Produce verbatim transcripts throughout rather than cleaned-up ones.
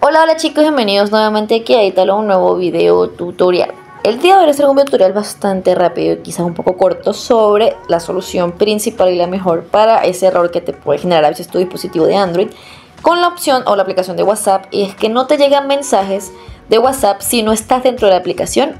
Hola, hola chicos, bienvenidos nuevamente aquí a Italo, un nuevo video tutorial. El día de hoy les traigo un video tutorial bastante rápido y quizás un poco corto sobre la solución principal y la mejor para ese error que te puede generar a veces tu dispositivo de Android con la opción o la aplicación de WhatsApp, y es que no te llegan mensajes de WhatsApp si no estás dentro de la aplicación.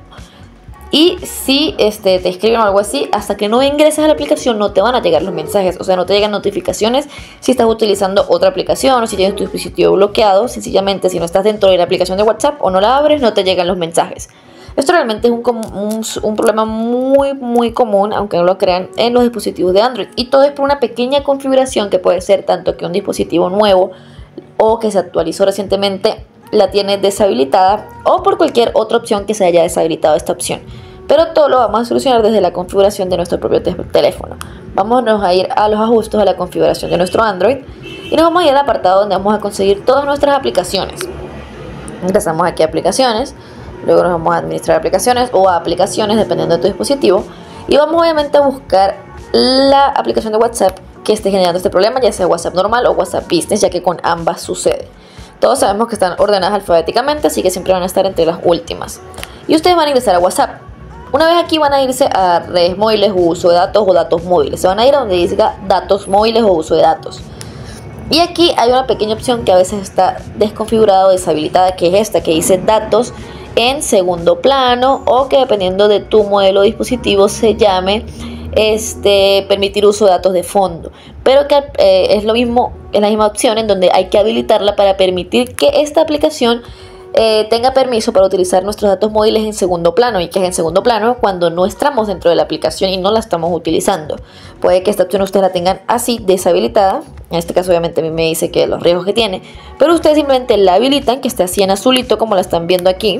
Y si este, te escriben o algo así, hasta que no ingreses a la aplicación no te van a llegar los mensajes. O sea, no te llegan notificaciones si estás utilizando otra aplicación o si tienes tu dispositivo bloqueado. Sencillamente, si no estás dentro de la aplicación de WhatsApp o no la abres, no te llegan los mensajes. Esto realmente es un, un, un problema muy, muy común, aunque no lo crean, en los dispositivos de Android. Y todo es por una pequeña configuración que puede ser tanto que un dispositivo nuevo o que se actualizó recientemente la tiene deshabilitada, o por cualquier otra opción que se haya deshabilitado esta opción. Pero todo lo vamos a solucionar desde la configuración de nuestro propio teléfono. Vámonos a ir a los ajustes de la configuración de nuestro Android y nos vamos a ir al apartado donde vamos a conseguir todas nuestras aplicaciones. Ingresamos aquí a aplicaciones, luego nos vamos a administrar aplicaciones o a aplicaciones dependiendo de tu dispositivo, y vamos obviamente a buscar la aplicación de WhatsApp que esté generando este problema, ya sea WhatsApp normal o WhatsApp Business, ya que con ambas sucede. Todos sabemos que están ordenadas alfabéticamente, así que siempre van a estar entre las últimas. Y ustedes van a ingresar a WhatsApp. Una vez aquí van a irse a redes móviles o uso de datos o datos móviles. Se van a ir a donde diga datos móviles o uso de datos. Y aquí hay una pequeña opción que a veces está desconfigurada o deshabilitada, que es esta, que dice datos en segundo plano, o que dependiendo de tu modelo de dispositivo se llame este, permitir uso de datos de fondo. Pero que eh, es lo mismo, es la misma opción en donde hay que habilitarla para permitir que esta aplicación eh, tenga permiso para utilizar nuestros datos móviles en segundo plano. Y que es en segundo plano cuando no estamos dentro de la aplicación y no la estamos utilizando. Puede que esta opción ustedes la tengan así deshabilitada. En este caso obviamente a mí me dice que los riesgos que tiene, pero ustedes simplemente la habilitan, que esté así en azulito como la están viendo aquí,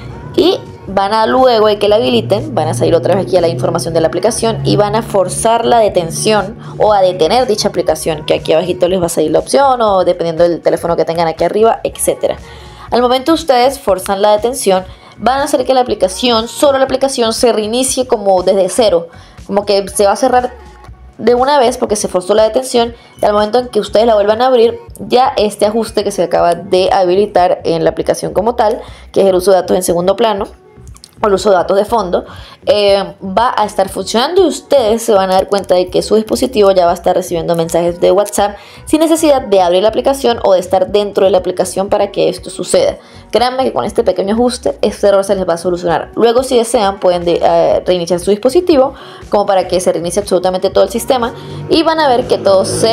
y van a, luego de que la habiliten, van a salir otra vez aquí a la información de la aplicación y van a forzar la detención o a detener dicha aplicación, que aquí abajito les va a salir la opción, o dependiendo del teléfono que tengan aquí arriba, etcétera. Al momento ustedes forzan la detención, van a hacer que la aplicación, solo la aplicación se reinicie como desde cero, como que se va a cerrar de una vez porque se forzó la detención, y al momento en que ustedes la vuelvan a abrir, ya este ajuste que se acaba de habilitar en la aplicación como tal, que es el uso de datos en segundo plano o el uso de datos de fondo, eh, va a estar funcionando, y ustedes se van a dar cuenta de que su dispositivo ya va a estar recibiendo mensajes de WhatsApp sin necesidad de abrir la aplicación o de estar dentro de la aplicación para que esto suceda. Créanme que con este pequeño ajuste este error se les va a solucionar. Luego, si desean, pueden de, uh, reiniciar su dispositivo como para que se reinicie absolutamente todo el sistema, y van a ver que todo se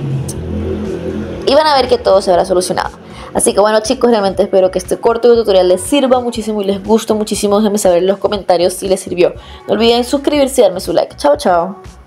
y van a ver que todo se habrá solucionado. Así que bueno chicos, realmente espero que este corto tutorial les sirva muchísimo y les guste muchísimo. Déjenme saber en los comentarios si les sirvió. No olviden suscribirse y darme su like. Chao, chao.